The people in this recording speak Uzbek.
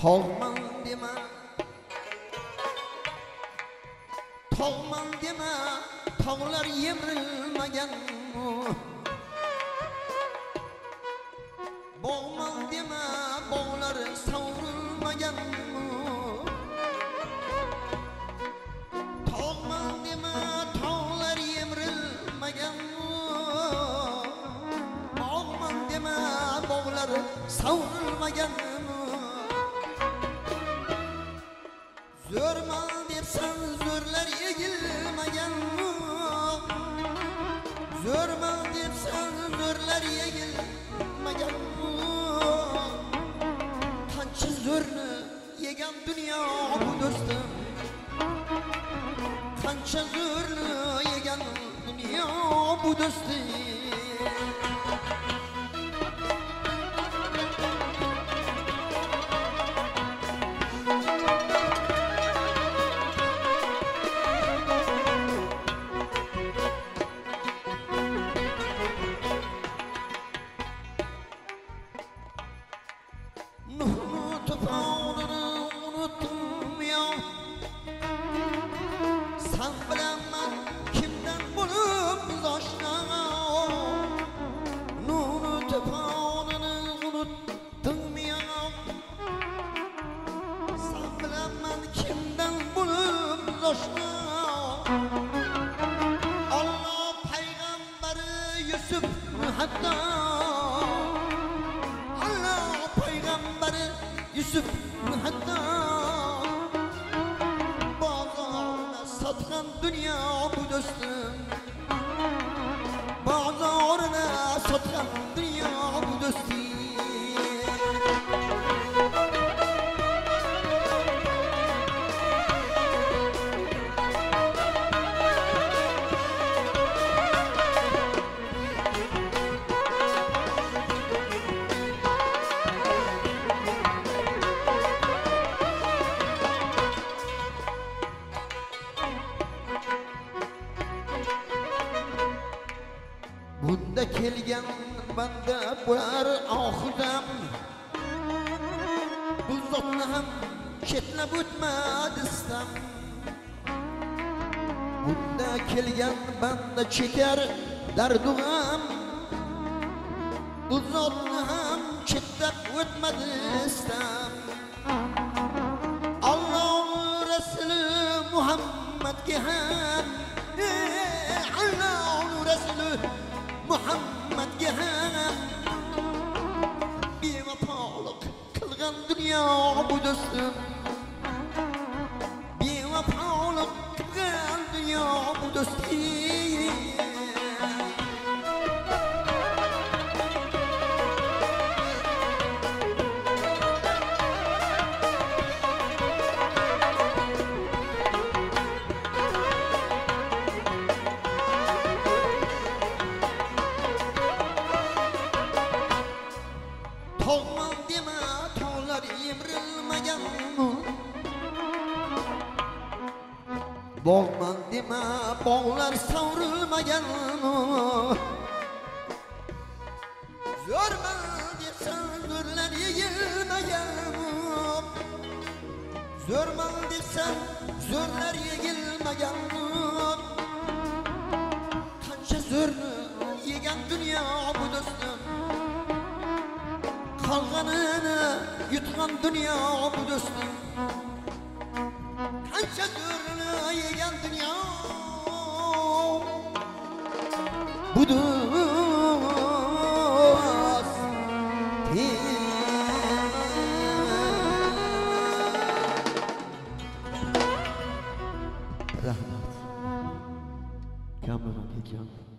Tog'man dema, tog'man dema, tog'lar yemrilmagan. Bog'man dema, bog'lar savrilmagan. Tog'man dema, tog'lar yemrilmagan. Bog'man dema, bog'lar savrilmagan. Zo'rman debsan, zo'rlar egilmagan. Zo'rman debsan, zo'rlar egilmagan. Qancha zo'rni yegan dunyo bu do'stim. Qancha zo'rni yegan dunyo bu do'stim. Sen bilemem kimden bulup ulaşna. Nunu tepanını unuttun mu ya? Sen bilemem kimden bulup ulaşna. Allah peygamberi Yusuf hatta. Allah peygamberi Yusuf hatta. Satkan dünya bu dostum. Bazarına satkan dünya bu dostum. Bunda kelgan banda bo'lar oxiram. Bu zotni ham chetlab o'tmadisam. Bunda kelgan banda chekar dardug'am. Bu zotni ham chetlab o'tmadisam. Alloh Rasuli Muhammadga ham Alloh Rasuli Muhammadga ham bevafolik qilgan dunyo bu do'stim. Bevafolik qilgan dunyo bu do'stim. Tog'man dema, tog'lar yemrilmagan. Bog'man dema, bog'lar savrilmagan. Zo'rman debsan, zo'rlar yegilmagan. Zo'rman debsan, zo'rlar yegilmagan. Qancha zo'rni yegan dunyo bu do'stim. Kalganını yutgan dünya bu dostum. Kança zo'rni yegan dünya bu dostum. Rahmat. Kameraman ekan.